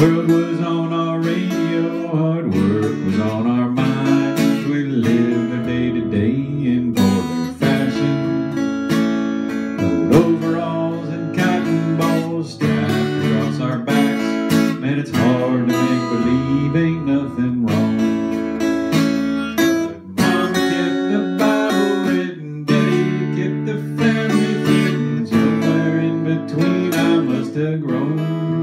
world was on our radio, hard work was on our minds. We lived our day to day in Portland fashion, old overalls and cotton balls strapped across our backs. Man, it's hard to make believe ain't nothing wrong. But Mama kept the Bible read and Daddy kept the family fitting. Somewhere in between I must have grown.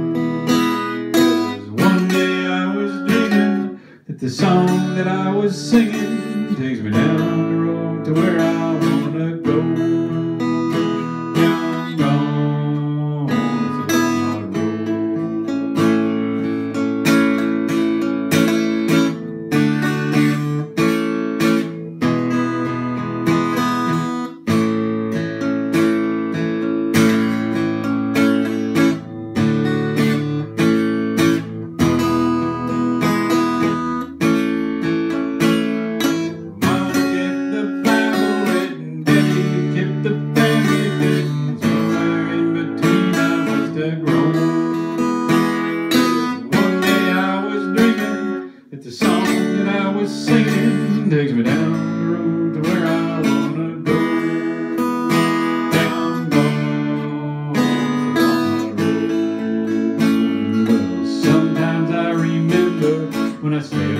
The song that I was singing takes me down the road to where I wanna go. Down, gone, it's a hard the song that I was singing takes me down the road to where I wanna go. Down, gone, it's a long road. Well, sometimes I remember when I stayed